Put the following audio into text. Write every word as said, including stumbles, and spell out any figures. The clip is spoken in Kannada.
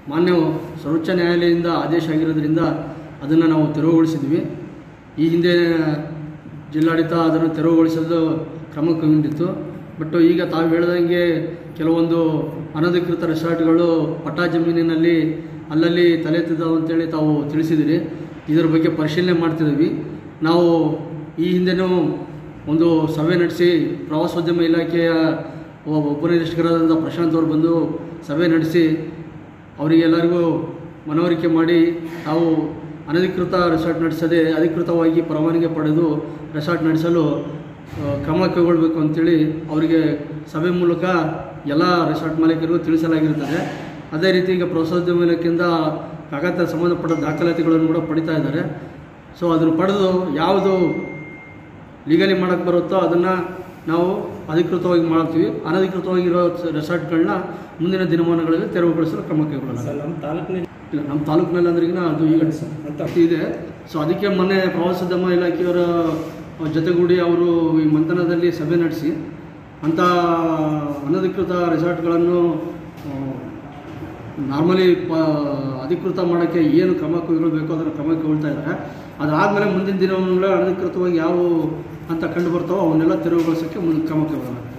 ಮಾನ್ಯ ಸರ್ವೋಚ್ಚ ನ್ಯಾಯಾಲಯದಿಂದ ಆದೇಶ ಆಗಿರೋದ್ರಿಂದ ಅದನ್ನು ನಾವು ತೆರವುಗೊಳಿಸಿದ್ವಿ. ಈ ಹಿಂದೆ ಜಿಲ್ಲಾಡಳಿತ ಅದನ್ನು ತೆರವುಗೊಳಿಸಲು ಕ್ರಮ ಕೈಗೊಂಡಿತ್ತು. ಬಟ್ ಈಗ ತಾವು ಹೇಳ್ದಂಗೆ ಕೆಲವೊಂದು ಅನಧಿಕೃತ ರೆಸಾರ್ಟ್ಗಳು ಪಟ್ಟಾ ಜಮೀನಿನಲ್ಲಿ ಅಲ್ಲಲ್ಲಿ ತಲೆ ಎತ್ತಿದ್ದಾವೆ ಅಂತೇಳಿ ತಾವು ತಿಳಿಸಿದಿರಿ. ಇದರ ಬಗ್ಗೆ ಪರಿಶೀಲನೆ ಮಾಡ್ತಿದ್ದೀವಿ. ನಾವು ಈ ಹಿಂದೆನೂ ಒಂದು ಸಭೆ ನಡೆಸಿ ಪ್ರವಾಸೋದ್ಯಮ ಇಲಾಖೆಯ ಉಪನಿರೀಕ್ಷಕರಾದಂಥ ಪ್ರಶಾಂತ್ ಅವರು ಬಂದು ಸಭೆ ನಡೆಸಿ ಅವರಿಗೆಲ್ಲರಿಗೂ ಮನವರಿಕೆ ಮಾಡಿ ತಾವು ಅನಧಿಕೃತ ರೆಸಾರ್ಟ್ ನಡೆಸದೆ ಅಧಿಕೃತವಾಗಿ ಪರವಾನಗಿ ಪಡೆದು ರೆಸಾರ್ಟ್ ನಡೆಸಲು ಕ್ರಮ ಕೈಗೊಳ್ಳಬೇಕು ಅಂತೇಳಿ ಅವರಿಗೆ ಸಭೆ ಮೂಲಕ ಎಲ್ಲ ರೆಸಾರ್ಟ್ ಮಾಲೀಕರಿಗೂ ತಿಳಿಸಲಾಗಿರುತ್ತದೆ. ಅದೇ ರೀತಿ ಈಗ ಪ್ರವಾಸೋದ್ಯಮ ಇಲಾಖೆಯಿಂದ ಕಾಗದ ಸಂಬಂಧಪಟ್ಟ ದಾಖಲಾತಿಗಳನ್ನು ಕೂಡ ಪಡಿತಾ ಇದ್ದಾರೆ. ಸೊ ಅದನ್ನು ಪಡೆದು ಯಾವುದು ಲೀಗಲಿ ಮಾಡೋಕ್ಕೆ ಬರುತ್ತೋ ಅದನ್ನು ನಾವು ಅಧಿಕೃತವಾಗಿ ಮಾಡ್ತೀವಿ. ಅನಧಿಕೃತವಾಗಿರೋ ರೆಸಾರ್ಟ್ಗಳನ್ನ ಮುಂದಿನ ದಿನಮಾನಗಳಲ್ಲಿ ತೆರವುಗೊಳಿಸಲು ಕ್ರಮ ಕೈಗೊಳ್ಳೋಣ. ನಮ್ಮ ತಾಲೂಕಿನಲ್ಲಿ ಇಲ್ಲ ನಮ್ಮ ತಾಲೂಕಿನಲ್ಲಿ ಅಂದ್ರಿಗಿನ ಅದು ಈಗ ಇದೆ. ಸೊ ಅದಕ್ಕೆ ಮೊನ್ನೆ ಪ್ರವಾಸೋದ್ಯಮ ಇಲಾಖೆಯವರ ಜೊತೆಗೂಡಿ ಅವರು ಈ ಮಂಥನದಲ್ಲಿ ಸಭೆ ನಡೆಸಿ ಅಂಥ ಅನಧಿಕೃತ ರೆಸಾರ್ಟ್ಗಳನ್ನು ನಾರ್ಮಲಿ ಪ ಅಧಿಕೃತ ಮಾಡೋಕ್ಕೆ ಏನು ಕ್ರಮ ಕೈಗೊಳ್ಳಬೇಕು ಅದನ್ನು ಕ್ರಮ ಕೈಗೊಳ್ತಾ ಇದ್ದಾರೆ. ಅದಾದಮೇಲೆ ಮುಂದಿನ ದಿನಗಳ ಅನಧಿಕೃತವಾಗಿ ಯಾವ ಅಂತ ಕಂಡು ಬರ್ತಾವೋ ಅವನ್ನೆಲ್ಲ ತೆರವುಗೊಳಿಸೋಕ್ಕೆ ಮುಂದೆ ಕ್ರಮ ಕೈಗೊಳ್ಳೋಣ.